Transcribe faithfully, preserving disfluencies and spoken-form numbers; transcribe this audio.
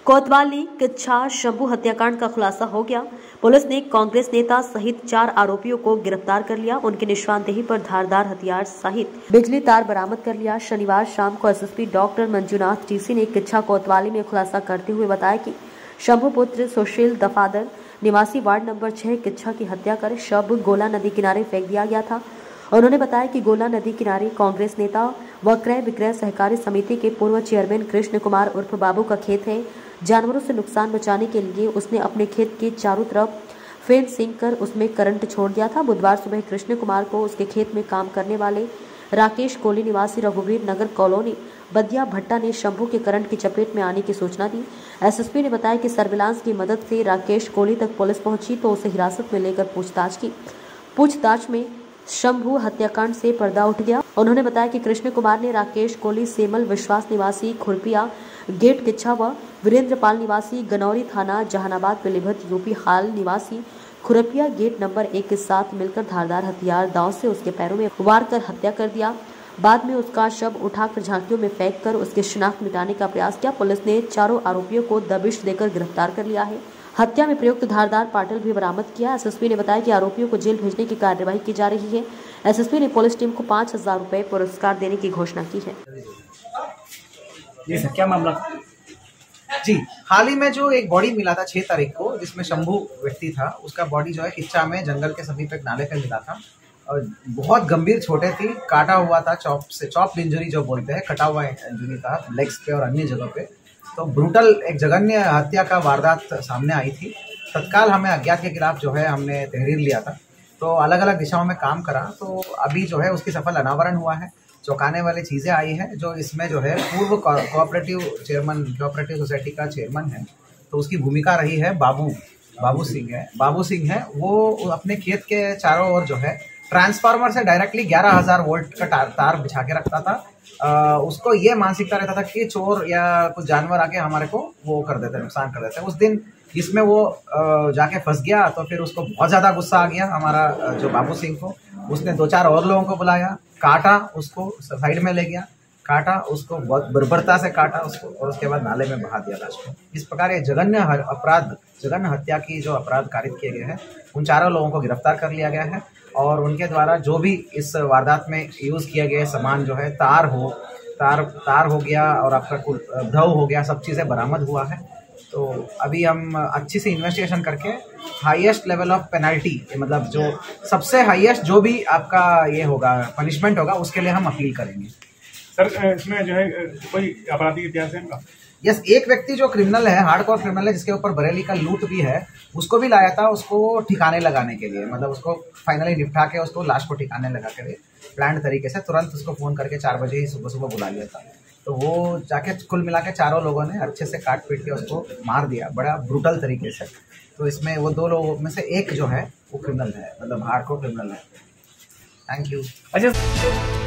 कोतवाली किच्छा शंभू हत्याकांड का खुलासा हो गया। पुलिस ने कांग्रेस नेता सहित चार आरोपियों को गिरफ्तार कर लिया। उनकी निशानदेही पर धारदार हथियार सहित बिजली तार बरामद कर लिया। शनिवार शाम को एसएसपी डॉक्टर मंजूनाथ टीसी ने किच्छा कोतवाली में खुलासा करते हुए बताया कि शंभू पुत्र सुशील दफादर निवासी वार्ड नंबर छह किच्छा की हत्या कर शव गोला नदी किनारे फेंक दिया गया था। उन्होंने बताया कि गोला नदी किनारे कांग्रेस नेता व क्रय विक्रय सहकारी समिति के पूर्व चेयरमैन कृष्ण कुमार उर्फ बाबू का खेत है। जानवरों से नुकसान बचाने के लिए उसने अपने खेत के चारों तरफ फेंसिंग कर उसमें करंट छोड़ दिया था। बुधवार सुबह कृष्ण कुमार को उसके खेत में काम करने वाले राकेश कोली निवासी रघुवीर नगर कॉलोनी बदिया भट्टा ने शंभू के करंट की चपेट में आने की सूचना दी। एसएसपी ने बताया कि सर्विलांस की मदद से राकेश कोली तक पुलिस पहुंची तो उसे हिरासत में लेकर पूछताछ की। पूछताछ में शंभू हत्याकांड से पर्दा उठ गया। उन्होंने बताया कि कृष्ण कुमार ने राकेश कोली सेमल विश्वास निवासी खुरपिया गेट किच्छा व वीरेंद्र पाल निवासी गनौरी थाना जहानाबाद पीलीभीत यूपी हाल निवासी खुरपिया गेट नंबर एक के साथ मिलकर धारदार हथियार दांव से उसके पैरों में वार कर हत्या कर दिया। बाद में उसका शव उठाकर झांकियों में फेंक कर उसकी शिनाख्त मिटाने का प्रयास किया। पुलिस ने चारों आरोपियों को दबिश देकर गिरफ्तार कर लिया है। हत्या में प्रयुक्त धारदार पाटिल भी बरामद किया। एसएसपी ने बताया कि आरोपियों को जेल भेजने की कार्यवाही की जा रही है। एसएसपी ने पुलिस टीम को पाँच हजार रुपए पुरस्कार देने की घोषणा की है। ये सर क्या मामला? जी, हाल ही में जो एक बॉडी मिला था छह तारीख को, जिसमें शंभू व्यक्ति था, उसका बॉडी जो है किच्छा में जंगल के समीप एक नाले पे मिला था और बहुत गंभीर छोटे थी, काटा हुआ था चॉप से, चॉप इंजरी जो बोलते हैं, कटा हुआ इंजरी था लेग्स पे और अन्य जगह पे। तो ब्रूटल एक जघन्य हत्या का वारदात सामने आई थी। तत्काल हमें अज्ञात के खिलाफ जो है हमने तहरीर लिया था, तो अलग अलग दिशाओं में काम करा, तो अभी जो है उसकी सफल अनावरण हुआ है। चौंकाने वाली चीज़ें आई हैं, जो इसमें जो है पूर्व कोऑपरेटिव चेयरमैन कोऑपरेटिव सोसाइटी का चेयरमैन है, तो उसकी भूमिका रही है बाबू बाबू सिंह है बाबू सिंह है वो अपने खेत के चारों ओर जो है ट्रांसफार्मर से डायरेक्टली ग्यारह हजार वोल्ट का तार, तार बिछा के रखता था। आ, उसको ये मानसिकता रहता था कि चोर या कुछ जानवर आके हमारे को वो कर देते, नुकसान कर देते। उस दिन इसमें वो जाके फंस गया, तो फिर उसको बहुत ज़्यादा गुस्सा आ गया हमारा जो बाबू सिंह को। उसने दो चार और लोगों को बुलाया, काटा, उसको साइड में ले गया, काटा उसको, बहुत बर्बरता से काटा उसको और उसके बाद नाले में बहा दिया लाश को। इस प्रकार ये जघन्य अपराध, जघन्य हत्या की जो अपराध कारित किए गए हैं, उन चारों लोगों को गिरफ्तार कर लिया गया है और उनके द्वारा जो भी इस वारदात में यूज़ किए गए सामान जो है, तार हो तार तार हो गया और आपका कुल धव हो गया, सब चीज़ें बरामद हुआ है। तो अभी हम अच्छी से इन्वेस्टिगेशन करके हाईएस्ट लेवल ऑफ पेनल्टी, मतलब जो सबसे हाईएस्ट जो भी आपका ये होगा पनिशमेंट होगा, उसके लिए हम अपील करेंगे। सर इसमें जो है कोई आपराधिक इतिहास है इनका? यस, एक व्यक्ति जो क्रिमिनल है, हार्डकोर क्रिमिनल है, जिसके ऊपर बरेली का लूट भी है, उसको भी लाया था उसको ठिकाने लगाने के लिए, मतलब उसको फाइनली निपटा के उसको लाश को ठिकाने लगा के प्लान तरीके से तुरंत उसको फ़ोन करके चार बजे ही सुबह सुबह बुला लिया था। तो वो जाके कुल मिला के चारों लोगों ने अच्छे से काट पीट के उसको मार दिया, बड़ा ब्रूटल तरीके से। तो इसमें वो दो लोगों में से एक जो है वो क्रिमिनल है, मतलब हार्डकोर क्रिमिनल है। Thank you. अच्छा।